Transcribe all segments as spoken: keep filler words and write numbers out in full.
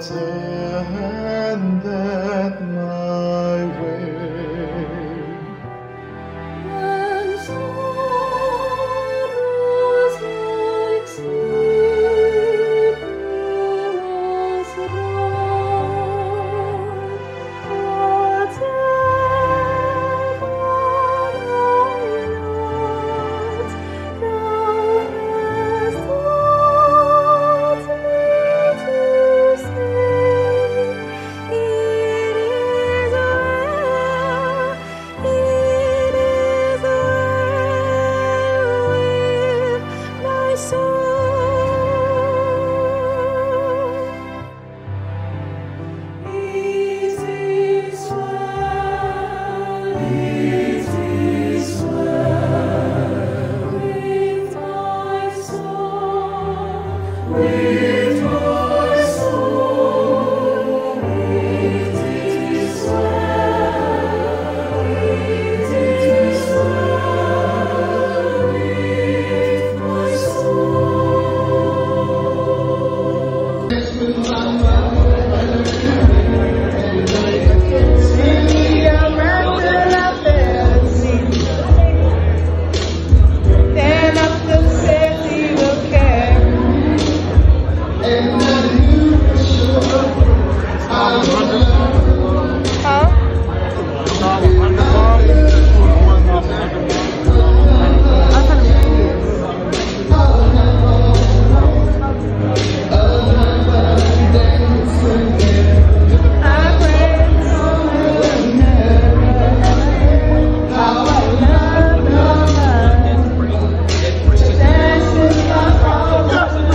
attend that my way. And sorrows like sleep us round, whatever thy lot, thou hast taught me to say, it is well, it is well with my soul. It is well, it is well with my soul, with my soul. It is well, it is well with my soul. Stand up and say he will care. Huh? I pray how I love your dance is my heart.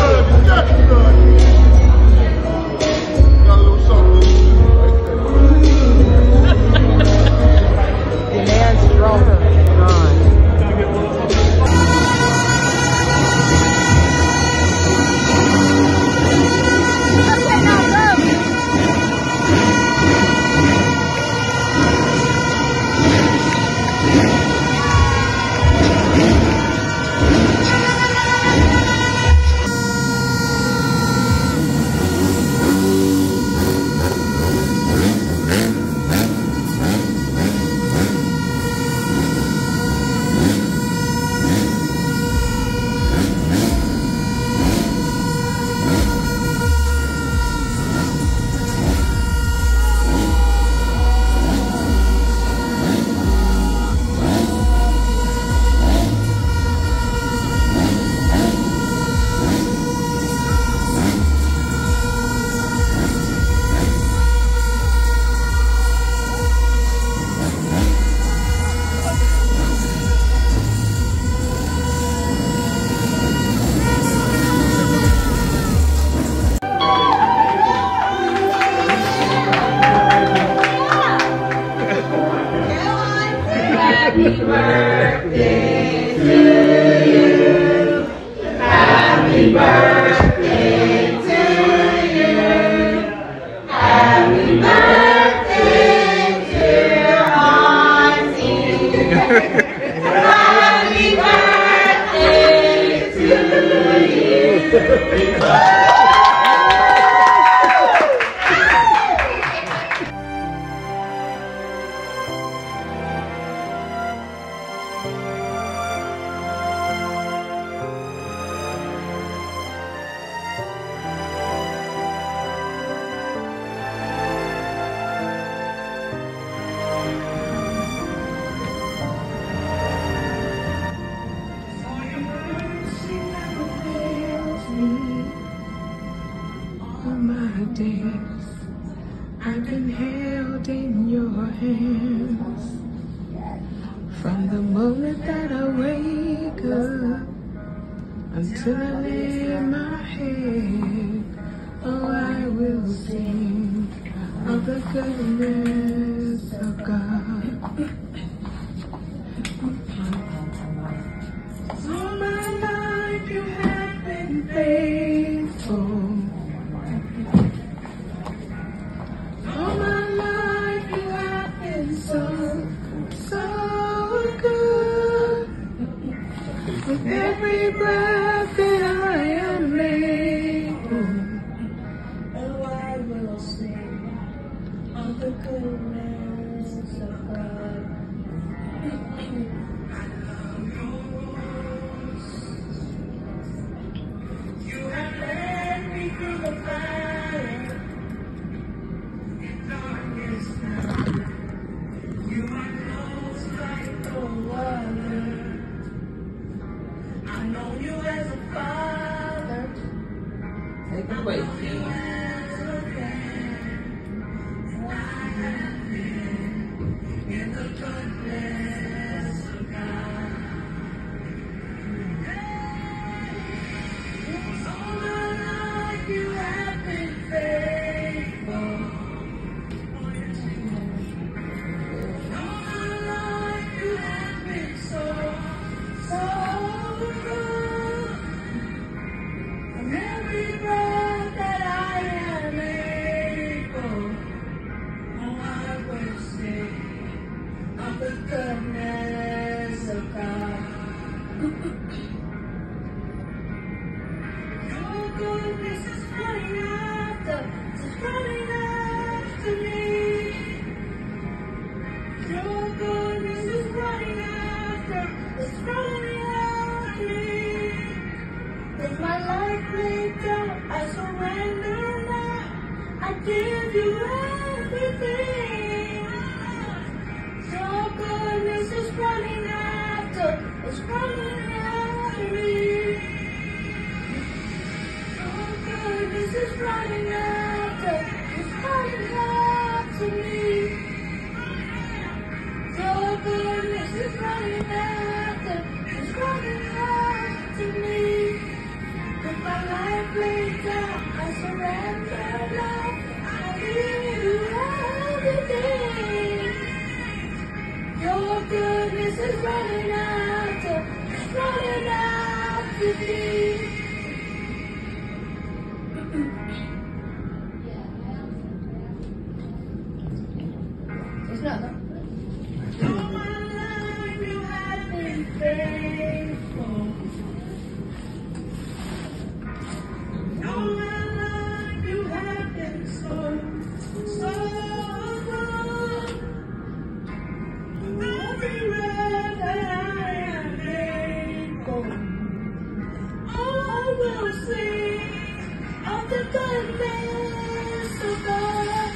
The man's stronger. Okay, now go. Happy birthday to you. Happy birthday to you. Happy birthday, dear Auntie. Happy birthday to you. I've been held in your hands from the moment that I wake up until I lay my head. Oh, I will sing of the goodness of God. All my life you have been faithful. All my life you have been so, so good. With every breath that I am able, oh, I will Take it away, King. You have been faithful. All my life you have been so, so good. And every breath that I am able, oh, I will sing of the goodness of God. Your goodness is running after, is running after me. Your goodness is running after, is running after me. With my life laid down, I surrender now. I give you everything. Your goodness is running after, is running after me. Goodness is running after, is running after me. Your goodness is running after, is running after me. With my life laid down, I surrender now. I give you everything. Your goodness is running after, is running after me. It's not that. All my life you have been faithful. All my life you have been so, so good. Every breath that I am able, all I will sing of the goodness of God.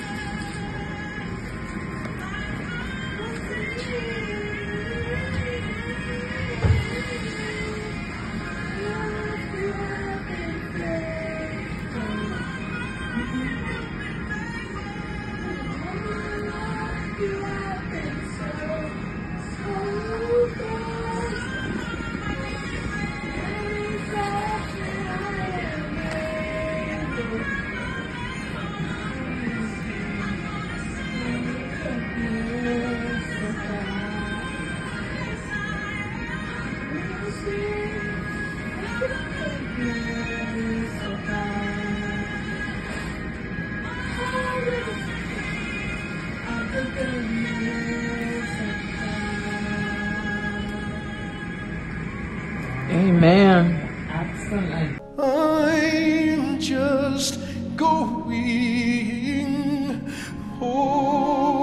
Amen. Excellent. I'm just going home.